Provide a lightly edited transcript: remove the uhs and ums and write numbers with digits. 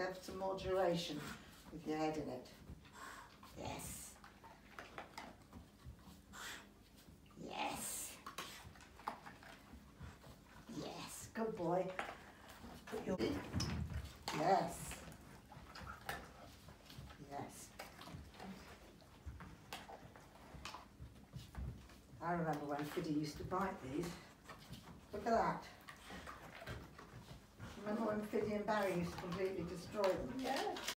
have some more duration with your head in it. Yes. Yes. Yes. Good boy. Put your... Yes. Yes. I remember when Fiddy used to bite these. Look at that. Remember when Fiddy and Barry used to completely destroy them? Yeah.